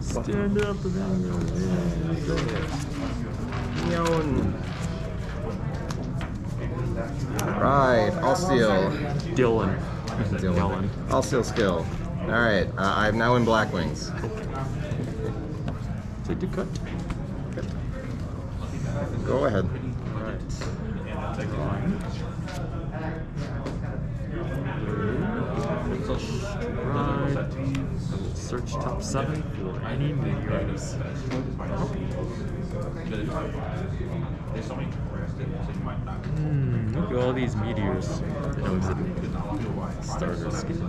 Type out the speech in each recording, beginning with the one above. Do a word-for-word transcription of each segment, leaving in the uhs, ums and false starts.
Stand up, Vanguard. Neon. Right, I'll steal. Dylan. Dylan. Dylan. I'll steal skill. Alright, uh, I'm now in Black Wings. Take the cut. Go ahead. Alright. Right. Search top seven for any meteors. Hmm, look at all these meteors. No exhibit. Starter skin.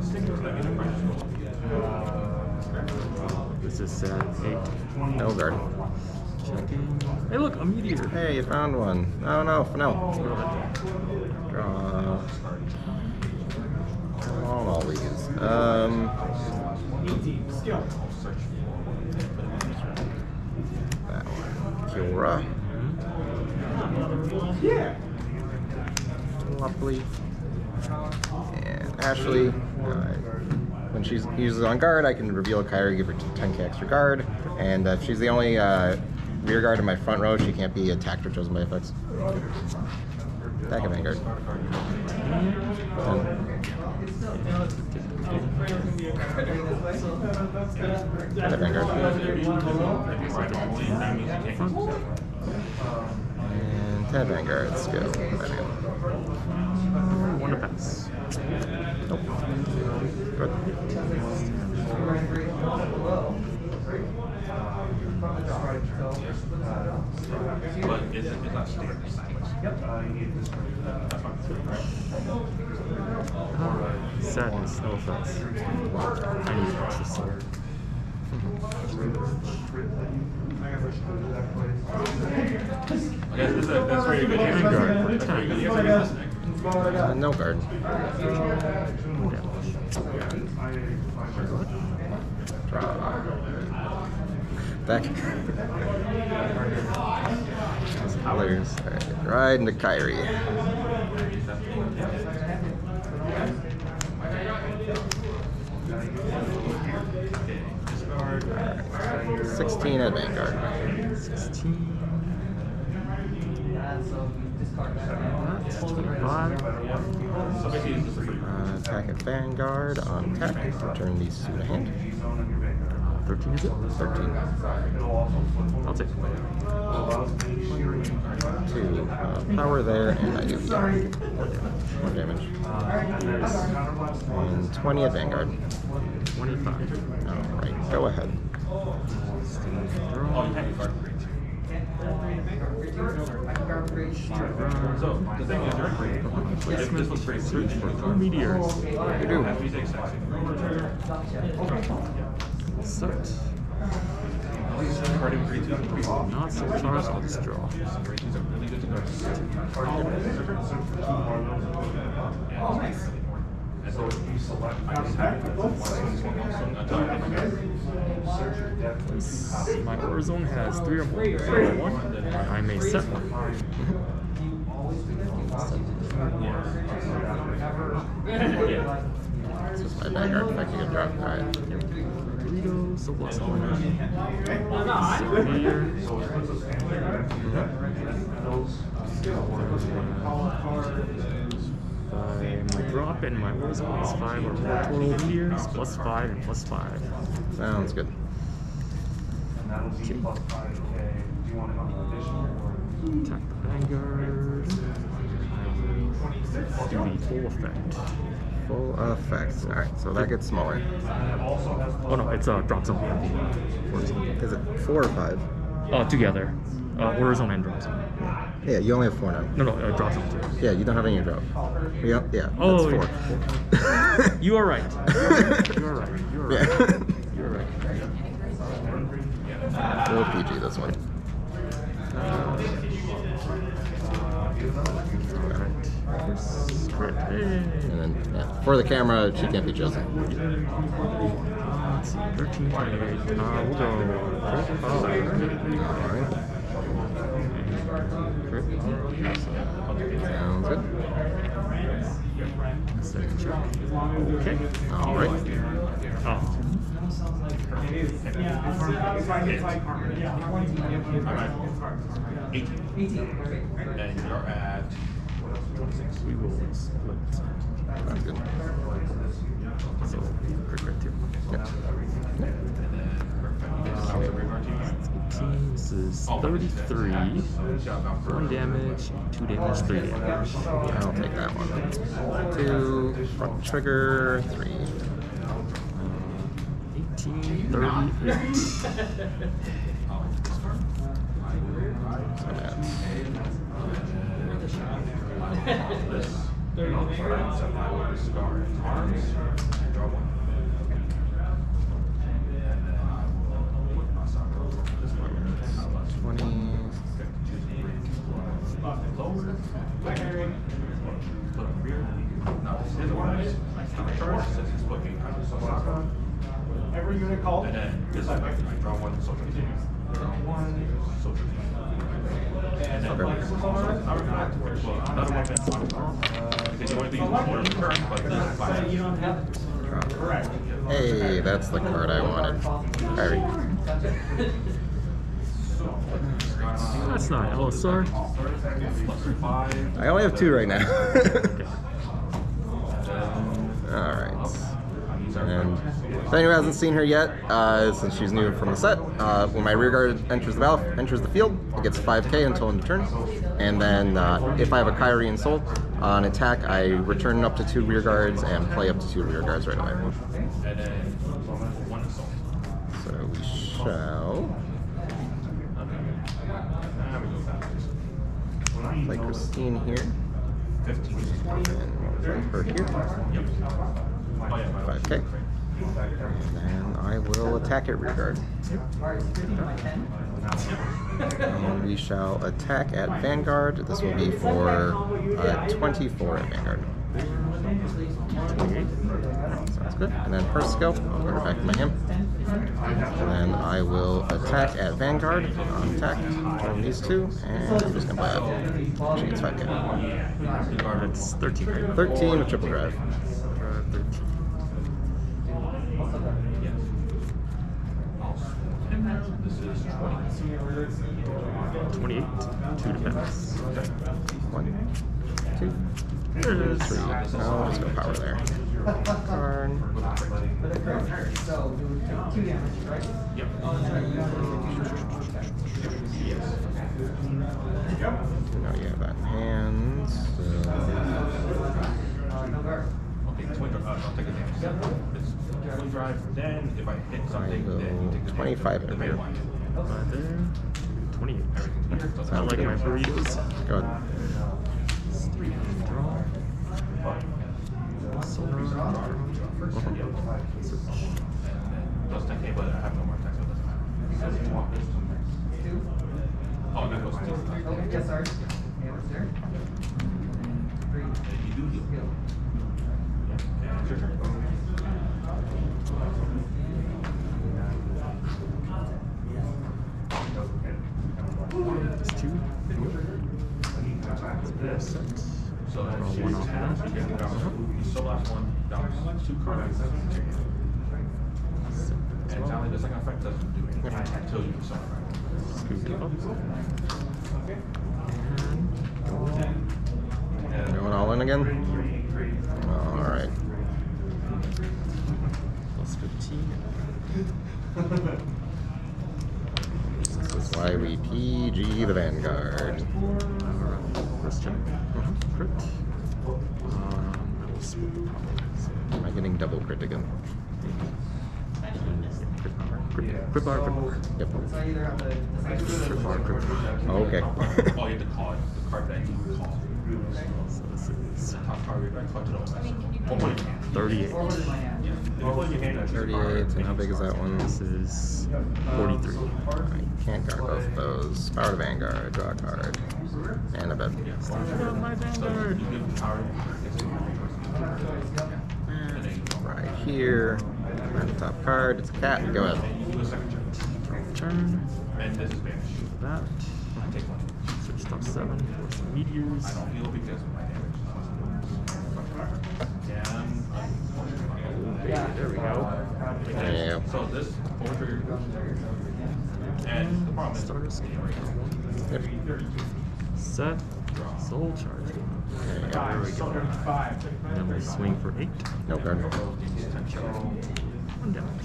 This is set eight. No guard. Checking. Hey, look, a meteor. Hey, you found one. Oh no, no. Draw. All, all these. Um. That one. Kiora. Yeah. Lovely. And Ashley. Uh, when she uses on guard, I can reveal a Kairi, give her ten K extra guard. And uh, if she's the only uh, rear guard in my front row, she can't be attacked or chosen by effects. Attack a Vanguard. ten. And a Vanguard. And ten Vanguard. Let's go. One to pass. Nope. Good. Sadness, no offense. I need extra sword. That's very good. Vanguard for ten. Uh, no guard. Draw. Back. Colors. Alright. Ride into Kairi. Right. sixteen at Vanguard. sixteen. twenty-five. Uh, attack at Vanguard on tap. Return these two to hand. thirteen is it? thirteen. I'll take it. Two. Uh, power there, and I do more damage. And twenty at Vanguard. twenty-five. Alright, go ahead. So the thing is, Placement, search for two meteors. You do. Start. Not so charged, I'll just draw. So if you select, I just have My order zone has three or more. Or one, I may set one. This is my Vanguard effect, you can drop. Alright. Burrito, so what's all that? Here. My drop and my order zone is five or more total meteors, plus five and plus five. Sounds good. Okay. Attack the Vanguard. Do the full effect. Full effect. Alright, so that gets smaller. Oh no, it's a uh, drop zone. Is it four or five? Oh, together. Uh, order zone and drop zone. Yeah, you only have four now. No, no, uh, drop zone too. Yeah, you don't have any drop. Yeah, yeah. Oh, that's four. Yeah. You are right. You are right. You are right. Yeah. You are right. Full P G this one. Script. Hey. And then, yeah, for the camera, she can't be chosen. Let's see, thirteen twenty-eight. Uh, we'll go. Oh. Alright. Sounds good. Second check. Okay. Alright. Oh. eighteen. And you're at twenty-six. We will split. Sounds good. So, quick right here. Yep. eighteen, this is thirty-three. One damage, two damage, three damage. I'll take that one. Two, front trigger, three. eighteen, thirty-eight. So that's twenty. Every unit called. And then this I draw one social. Draw one social. And then Okay. another one that's because you want to use one turn, but this is five. Correct. Hey, that's the card I wanted. Kairi. That's not L S R. I only have two right now. Alright. And if anyone hasn't seen her yet, uh, since she's new from the set, uh, when my rear guard enters the battle, enters the field, it gets five K until end of turn. And then uh, if I have a Kairi in soul, on attack, I return up to two rear guards and play up to two rear guards right away. So we shall play Christine here. And we'll play her here. five K. And then I will attack at rear guard. And we shall attack at Vanguard. This will be for uh, twenty-four at Vanguard. Sounds good. And then first skill, I'll put her back in my hand. And then I will attack at Vanguard on attack, turn these two, and I'm just gonna buy up. She gets five K. That's thirteen. Right? thirteen with triple drive. Uh, thirteen. twenty-eight. Two defense. One, two, There it is. three. I'll just go power there. Card. So, two damage, right? Yep. Now you have that in hand. So Okay, twin drive. Uh, I'll take a damage. It's twin drive. Then if I hit I something, then you take the twenty-five the at main rear. one. Right there. twenty-eight. I Sounds like good. my burritos. Go ahead. Draw. Solar. Search. Plus ten K, but I have no more attacks, so it doesn't matter. Oh, that goes to Oh, yes, sorry. Yeah, what's there? Three. you do heal. Heal. Yeah, it's your turn. It's two. It's set. So Draw that's one off down. that. Yeah, down. You still last one. Down two cards. And Sally, the second effect doesn't do anything until you decide. Scoop it up. And Going all in again? Alright. plus fifteen. This is why we P G the Vanguard. Alright. First check. Crit. Um, I will split the power. Am I getting double crit again? Crit power. Crit, crit bar, crit bar. Yep. So I either have to decide. Crit bar, crit bar. Okay. Oh, you have to call it. The card that you call. So this is Top card, you're back, collect it all. One more in your hand. thirty-eight. Forward in my hand. Yeah. If you put in your hand, that's your thirty-eight, card. and how big is that one? This is forty-three. I can't guard both of those. Power to Vanguard, draw a card. And a bed. My Vanguard. You give the power. And then you go. Right here. And the top card, it's a cat. Go ahead. You do a second turn. Turn. And this is banish. That. I take one. Switch top seven for some meteors. I don't heal because of my damage. And There we go. There you So this four trigger, and the problem is Starter skill. Yep. Set. Soul charge. There you go. There we go. And then we'll swing for eight. No guard. One damage.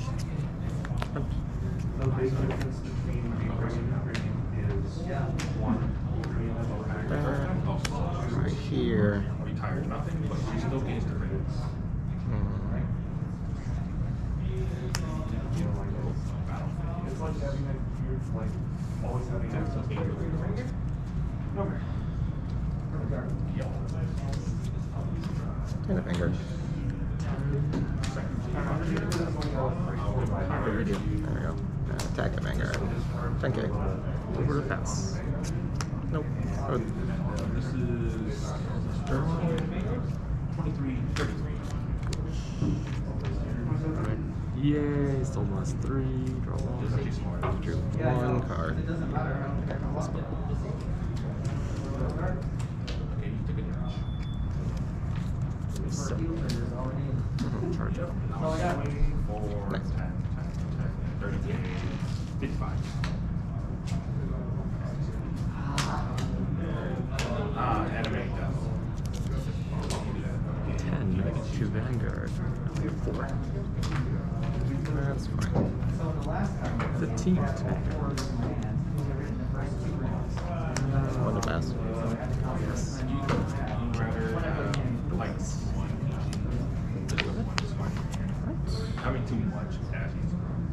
The big difference between green and green is one green and That right here. retired nothing, but she still gains the credits. Hmm. It's like having a huge, like, always having access to it. Okay. And a Vanguard. Gravidia. There we go. Uh, attack at Vanguard. ten K. Over the pass. Nope. Oh, This is twenty-three, thirty-three. Yay, still minus three. Draw This is actually one. smart. drew one card. It doesn't matter. Okay, you took a damage. Set. Charge up. That's all I got. Four, Nice. ten, ten, ten, thirty, fifty-five. Ah, animate death. ten to Vanguard. Four. That's fine. So the last time. fifteen to Vanguard. One to pass. Yes. You you'd rather have lights. Having too much dashes.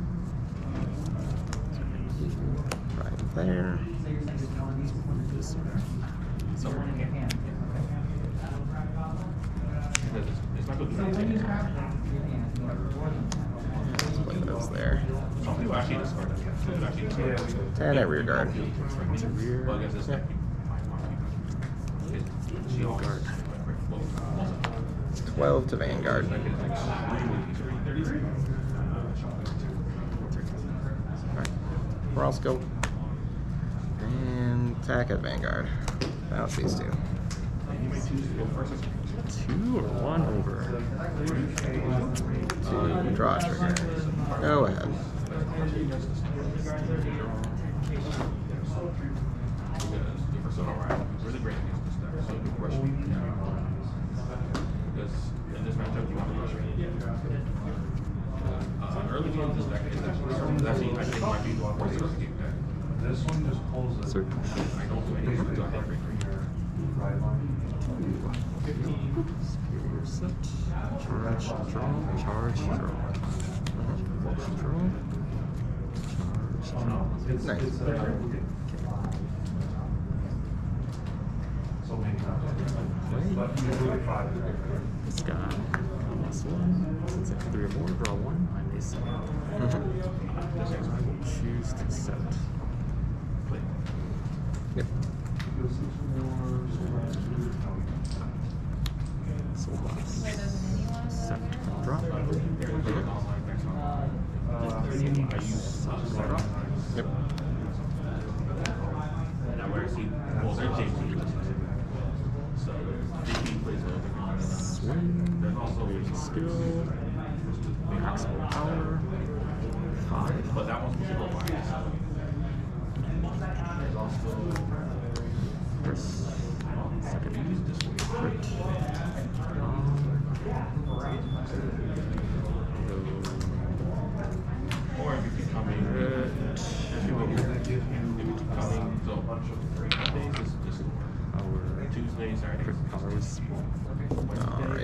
Right there. So you're saying just no one needs one. This So One in your hand. because it's, it's not good. So when you have them in your hand, you have one. Let's play those there. Some people actually discard them. Some people actually discard them. ten at rear guard. to rear. But I guess it's Yeah. like it's No guard. twelve to Vanguard. Alright. Brawl skill. And attack at Vanguard. Balance these two. Two or one over. To draw a trigger. Go ahead. Really great against this deck. So you rush me. Because in this matchup, you want to rush me. Uh, early game, this deck is actually, is actually I think might be the worst early game deck. This one just pulls it. Certain. I don't do anything until I hit break. Superior set. Charge, draw, charge, draw. Charge, draw. Charge, draw. It's, Nice. it's, uh, so many times. But usually five. This guy. Plus one. Since I have three or more, draw one. I may set. I will choose to set. Yep. Soul blast. Wait, there's a mini one? Set. Drop. I use Draw, drop. Yep. and I wear see well they're J P. So J P plays a little different. Swing. There's also Skill. Maximum power. Five. but that one's supposed to go wide. There's also First. Second. Crit. or if you keep coming if you will if you keep coming so a bunch of three Mondays is just Our Tuesday, Saturday. crit power is small. Alright.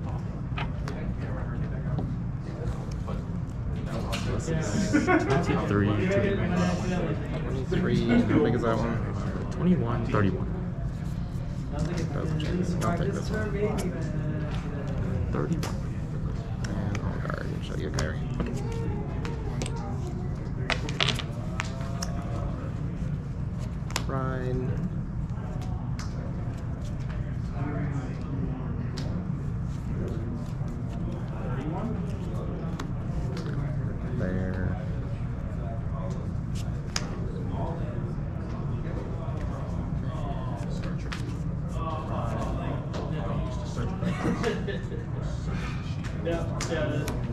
This is twenty-three to twenty-three. How big is that one? twenty-one, thirty-one. Doesn't change. I'll take this one. thirty-one. And I'll guard and show you a Kairi. Ride. There. Yeah, yeah.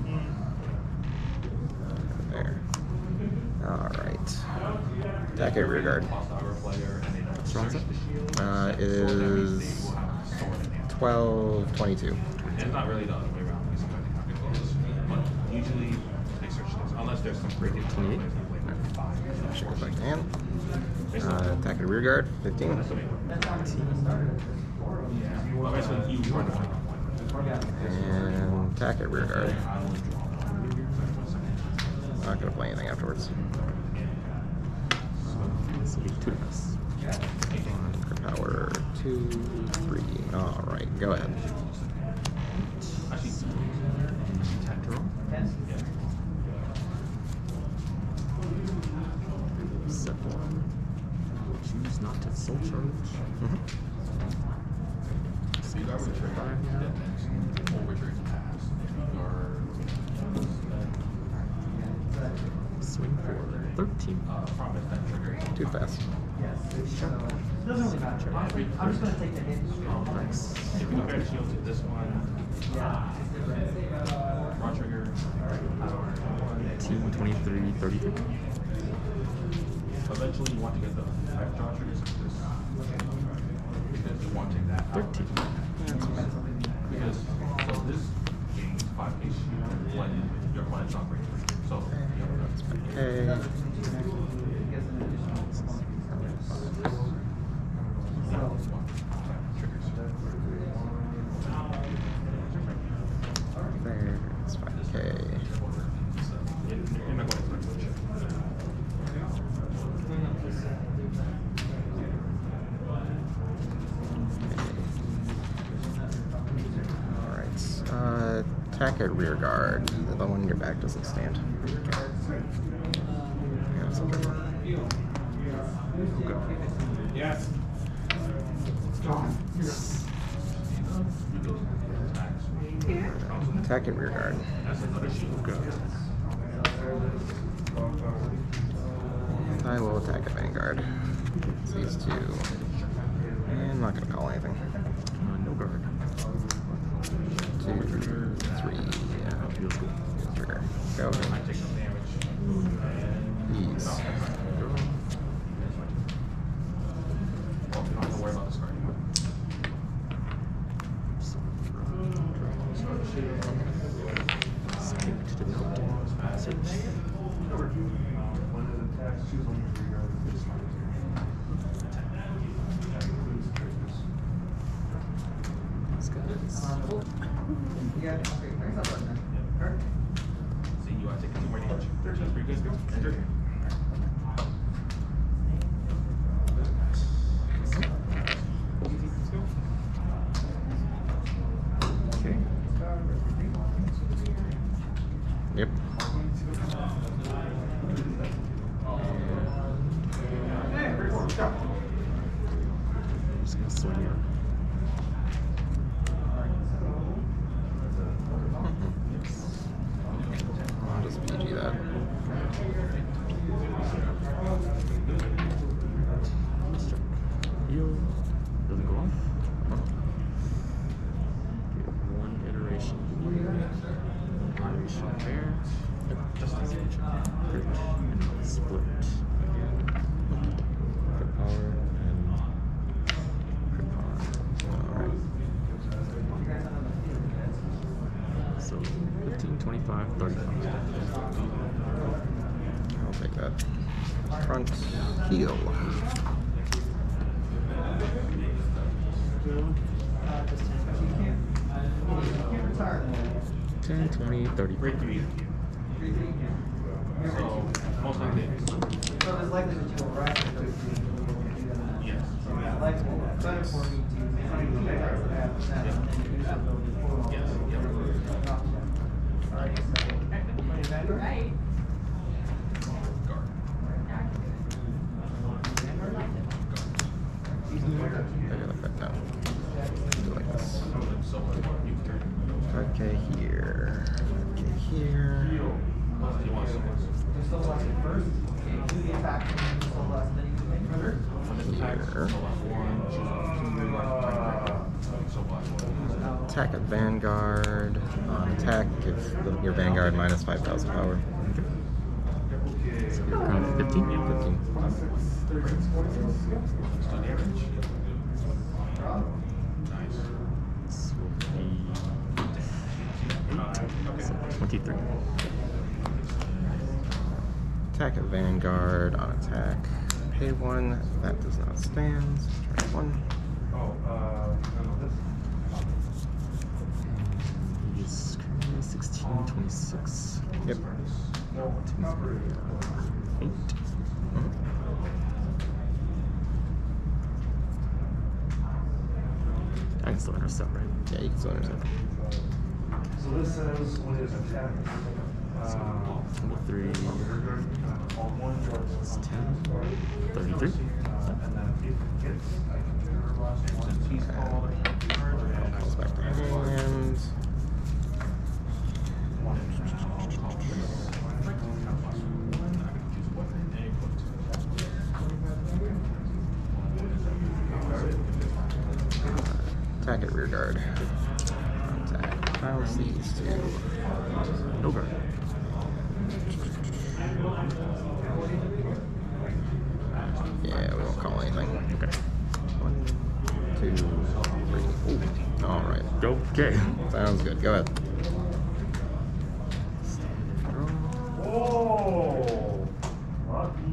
Alright. Attack at rear guard. Strong set? Uh, it is twelve twenty-two. It's not really the other way around. It's sometimes they have to close. But usually they search things unless there's some crazy twenty-eight. Check it back to hand. Uh, attack at rear guard, fifteen. Well, basically you run the And attack at rear guard. Not gonna play anything afterwards. So we two dice. Power two, three. Alright, go ahead. Attack draw. Set one. Choose not to soul charge. Mm-hmm. So you got rid of five now. Overtrade pass. Swing for thirteen. Too fast. Doesn't really matter. Honestly, I'm just gonna take the hit. Nice. If you compare shield to this one, Yeah. raw trigger, eighteen, twenty-three, thirty-three. eventually you want to get the five draw triggers of this. Because you want to take that out. thirteen. Because, so this gains five H P when your opponent's not great. So, Okay. There, it's five K. you're not going to switch. Alright. Uh, attack at rear guard. The one in your back doesn't stand. Yeah, it's okay. Yes. Attack at rear guard. And I will attack at Vanguard. It's these two. And I'm not going to call anything. Uh, no guard. Two, three. Yeah. Feels good. Trigger. Go. I take some damage. Ease. Well, you don't have to worry about this card anymore. Yeah, okay, thanks a lot, man. Alright. See, you want to take two more damage. That's pretty good. End your turn. Okay. Yep. Just gonna swing here. I'll just P G that. Heal. Doesn't go off. Okay, one iteration here. One iteration there. Just as much. Crit. And split. Again. Crit power and crit power. Alright. So fifteen, twenty-five, thirty-five. I'll take that. Front heel. ten, twenty, thirty. Break three. So, most likely. So it's likely that you will rise to those two. Yes. So it's likely better for me to see the players that have that and then use them to pull off. Yes, yep. Alright, so. Right. Guard. Maybe like that. No. Do it like this. So, uh, you turn. five K here. five K here. You want to You still less at first. Okay, do the attack and then you still less, then you can make further. Here. Attack at Vanguard. On attack, give the, your Vanguard minus five thousand power. So we're currently fifteen. fifteen. This will be eight. So twenty-three. Attack at Vanguard on attack. Pay one. That does not stand. So try one. Oh, uh, this. He's currently sixteen, twenty-six. Yep. No, not really. Eight. Mhm. I can still intercept, right? Yeah, you can still intercept. So this says when it's attack. Uh, twenty-three. on one yard. It's ten. thirty-three. And then if it hits, I can do her last one. He's called. Goes back to hand. Attack at rear guard. Attack. Bounce these two. No guard. Yeah, we won't call anything. Okay. One, two, three. Ooh. All right. Okay. Sounds good. Go ahead. Whoa! Lucky.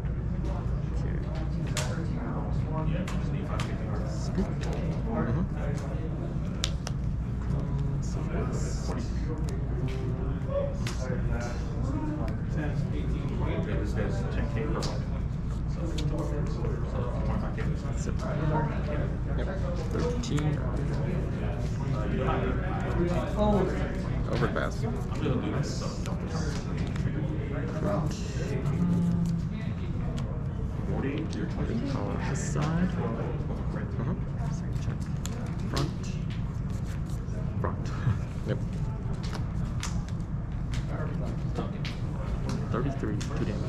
Mhm. So that's Yeah, this guy's ten K per month. So, so twenty-five K this month. September. Yep. thirteen. Overpass. Forty. Call on this side. Mhm. Second check. Front. Front. Yep. thirty-three. Two damage.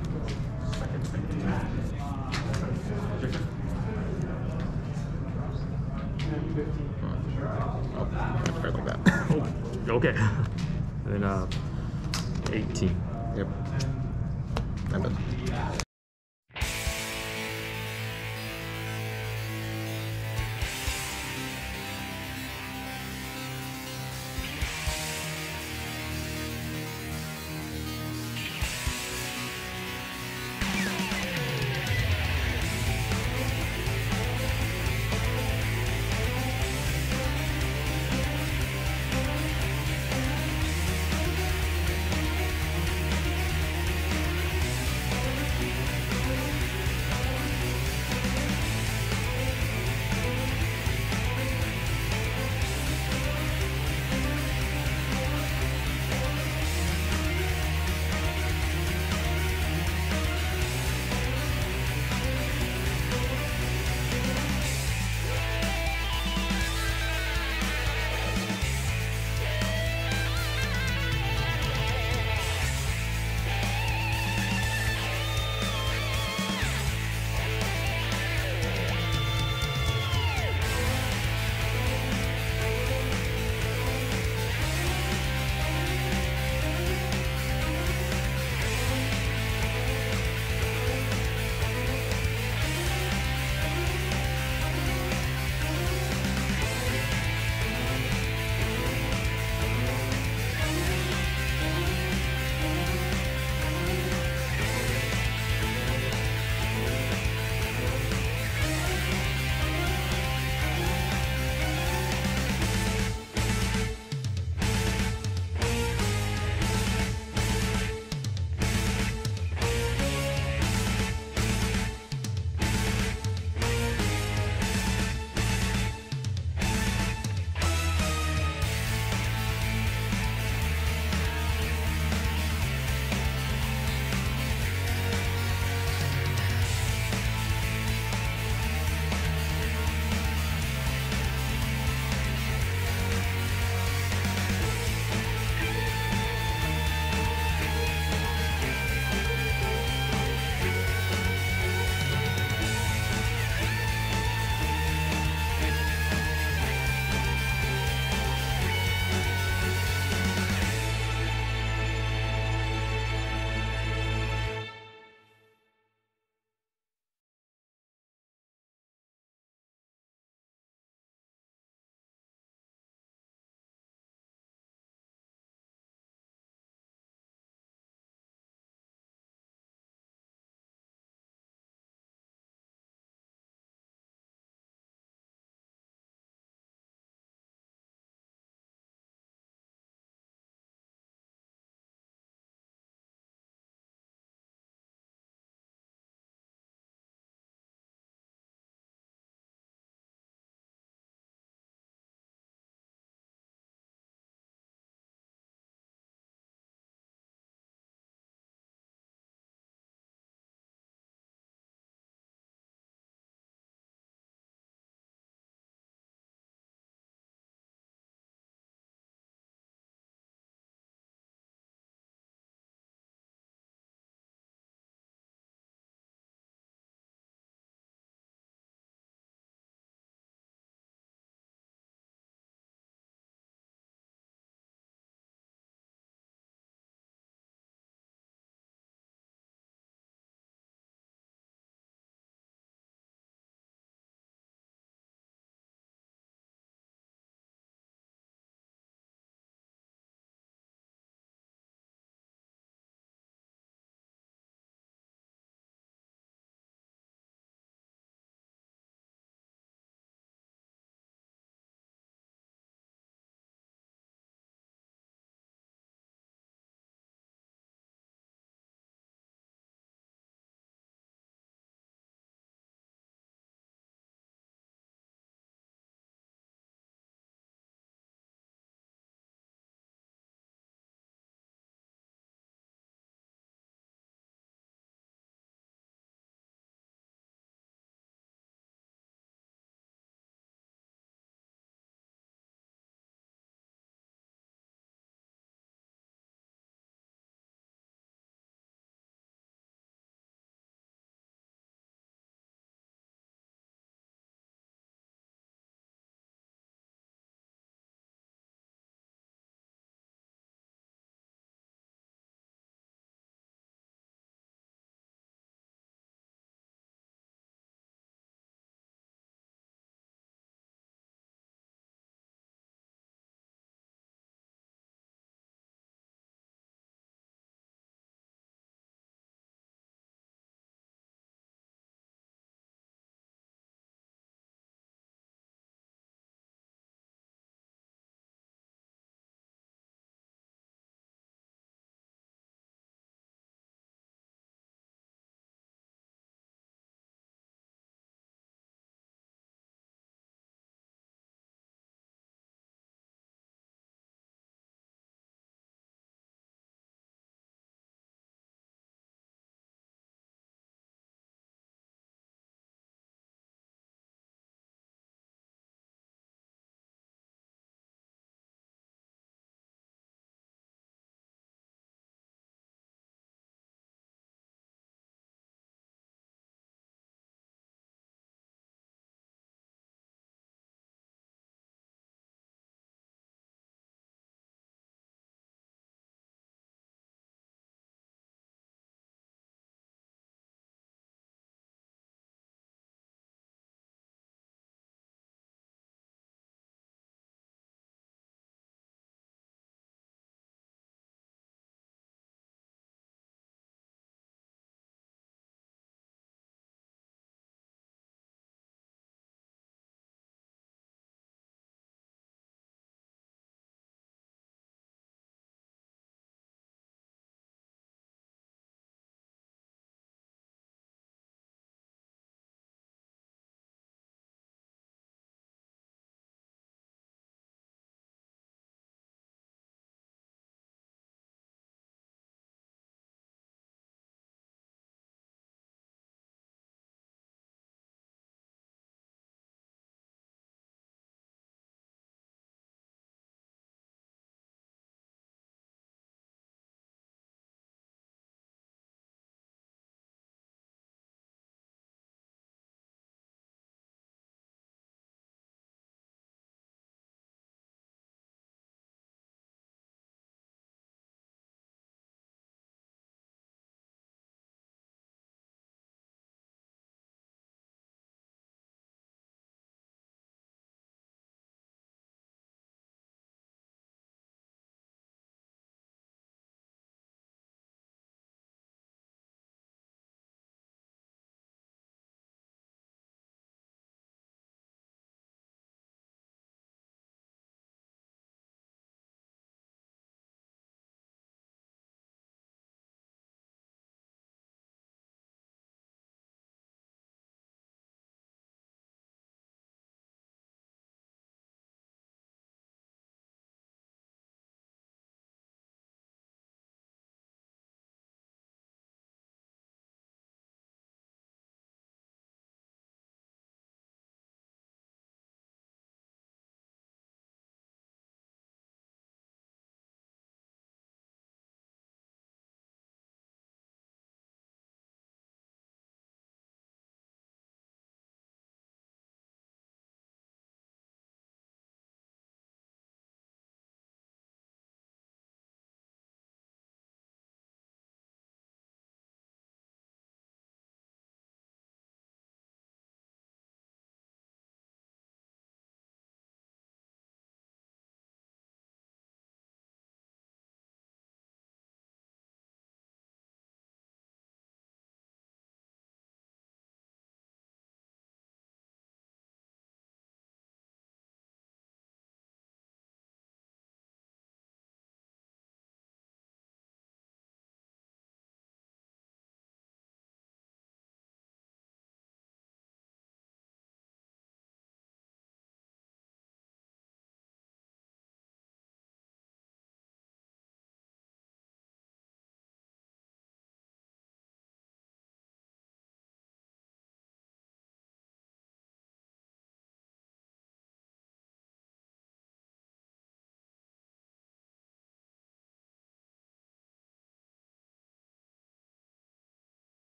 Oh, much better like that. Oh, okay. And then uh, eighteen. Yep. I'm done.